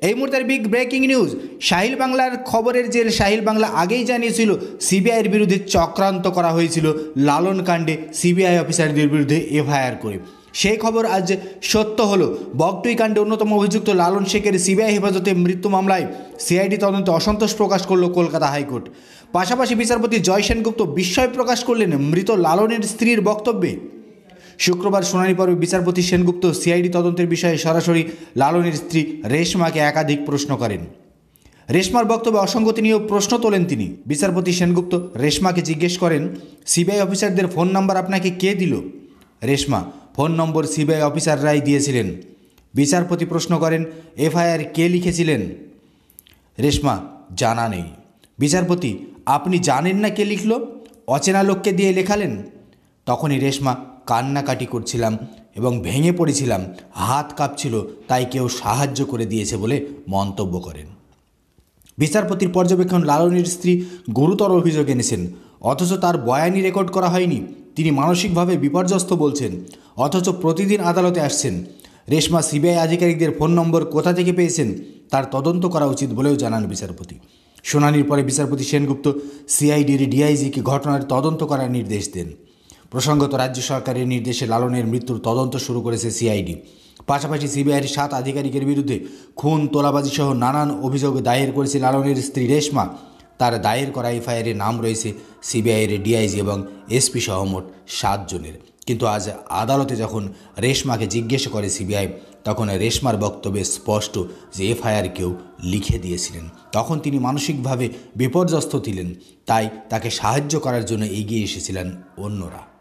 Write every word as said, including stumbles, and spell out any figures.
এই মুহূর্তের big breaking news. Sahil বাংলার খবরের জেল সাহিল বাংলা আগেই জানিয়েছিল সিবিআইয়ের বিরুদ্ধে চক্রান্ত করা হয়েছিল লালন কাণ্ডে সিবিআই অফিসারদের বিরুদ্ধে এফআইআর করে। সেই খবর আজ সত্য হলো। বগটুই কাণ্ডে অন্যতম অভিযুক্ত লালন শেখের সিবিআই হেফাজতে মৃত্যু মামলায় সিআইডি তদন্তে অসন্তোষ প্রকাশ করল কলকাতা হাইকোর্ট। পাশাপাশি বিচারপতি জয় সেনগুপ্ত বিস্ময় প্রকাশ করলেন মৃত লালনের স্ত্রীর বক্তব্যে। শুক্রবার শুনানি পর্বে বিচারপতি সেনগুপ্ত সিআইডি তদন্তের বিষয়ে সরাসরি লালনের স্ত্রী রেশমাকে একাধিক প্রশ্ন করেন। রেশমার বক্তব্যে অসঙ্গতি নিয়েও প্রশ্ন তোলেন তিনি। বিচারপতি সেনগুপ্ত রেশমাকে জিজ্ঞেস করেন, সিবিআই অফিসারদের ফোন নাম্বার আপনাকে কে দিল? রেশমা, ফোন নম্বর সিবিআই অফিসাররাই দিয়েছিলেন। বিচারপতি প্রশ্ন করেন, এফআইআর কে লিখেছিলেন? রেশমা, জানা নেই। বিচারপতি, আপনি জানেন না কে লিখল? অচেনা লোককে দিয়ে লেখালেন? তখনই রেশমা, কান্নাকাটি করছিলাম এবং ভেঙে পড়েছিলাম, হাত কাঁপছিল, তাই কেউ সাহায্য করে দিয়েছে বলে মন্তব্য করেন। বিচারপতির পর্যবেক্ষণ, লালনের স্ত্রী গুরুতর অভিযোগ এনেছেন, অথচ তার বয়ানি রেকর্ড করা হয়নি। তিনি মানসিকভাবে বিপর্যস্ত বলছেন, অথচ প্রতিদিন আদালতে আসছেন। রেশমা সিবিআই আধিকারিকদের ফোন নম্বর কোথা থেকে পেয়েছেন তার তদন্ত করা উচিত বলেও জানান বিচারপতি। শুনানির পরে বিচারপতি সেনগুপ্ত সিআইডির ডিআইজিকে ঘটনার তদন্ত করার নির্দেশ দেন। প্রসঙ্গত, রাজ্য সরকারের নির্দেশে লালনের মৃত্যুর তদন্ত শুরু করেছে সিআইডি। পাশাপাশি সিবিআইয়ের সাত আধিকারিকের বিরুদ্ধে খুন, তোলাবাজি সহ নানান অভিযোগ দায়ের করেছে লালনের স্ত্রী রেশমা। তার দায়ের করা এফআইআরে নাম রয়েছে সিবিআইয়ের ডিআইজি এবং এসপি সহ মোট সাতজনের। কিন্তু আজ আদালতে যখন রেশমাকে জিজ্ঞেস করে সিবিআই, তখন রেশমার বক্তব্যে স্পষ্ট যে এফআইআর কেউ লিখে দিয়েছিলেন। তখন তিনি মানসিকভাবে বিপর্যস্ত ছিলেন, তাই তাকে সাহায্য করার জন্য এগিয়ে এসেছিলেন অন্যরা।